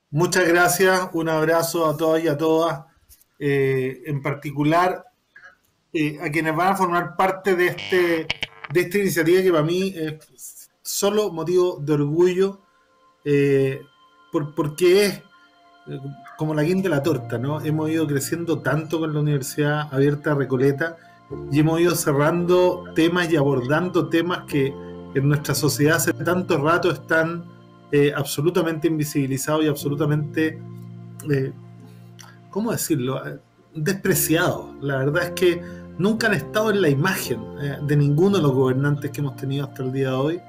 Muchas gracias, un abrazo a todos y a todas, en particular a quienes van a formar parte de esta iniciativa que para mí es solo motivo de orgullo, eh, porque es como la guinda de la torta, ¿no? Hemos ido creciendo tanto con la Universidad Abierta Recoleta y hemos ido cerrando temas y abordando temas que en nuestra sociedad hace tanto rato están absolutamente invisibilizados y absolutamente eh, ¿cómo decirlo? Despreciados. La verdad es que nunca han estado en la imagen de ninguno de los gobernantes que hemos tenido hasta el día de hoy,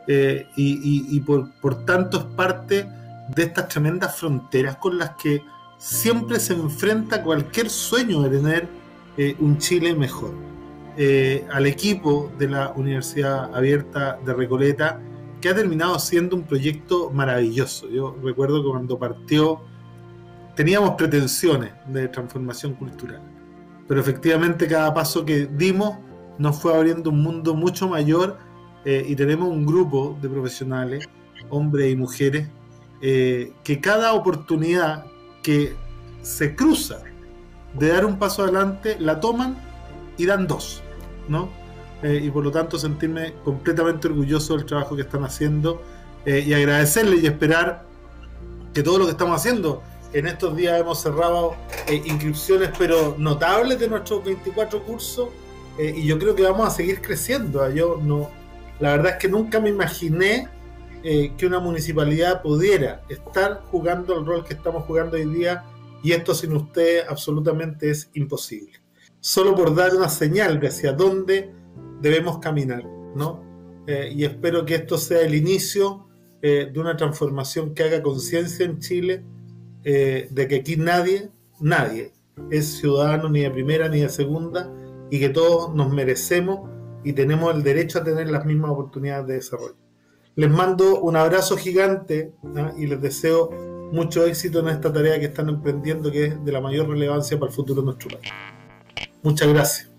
y por tanto es parte de estas tremendas fronteras con las que siempre se enfrenta cualquier sueño de tener un Chile mejor. Al equipo de la Universidad Abierta de Recoleta, que ha terminado siendo un proyecto maravilloso. Yo recuerdo que cuando partió teníamos pretensiones de transformación cultural, pero efectivamente cada paso que dimos nos fue abriendo un mundo mucho mayor, y tenemos un grupo de profesionales, hombres y mujeres, que cada oportunidad que se cruza de dar un paso adelante la toman y dan dos, ¿no? Y por lo tanto sentirme completamente orgulloso del trabajo que están haciendo, y agradecerles y esperar que todo lo que estamos haciendo. En estos días hemos cerrado inscripciones pero notables de nuestros 24 cursos, y yo creo que vamos a seguir creciendo. Yo no, la verdad es que nunca me imaginé que una municipalidad pudiera estar jugando el rol que estamos jugando hoy día, y esto sin ustedes absolutamente es imposible. Solo por dar una señal de hacia dónde debemos caminar, ¿no? Y espero que esto sea el inicio de una transformación que haga conciencia en Chile, de que aquí nadie es ciudadano ni de primera ni de segunda, y que todos nos merecemos y tenemos el derecho a tener las mismas oportunidades de desarrollo. Les mando un abrazo gigante, ¿no? Y les deseo mucho éxito en esta tarea que están emprendiendo, que es de la mayor relevancia para el futuro de nuestro país. Muchas gracias.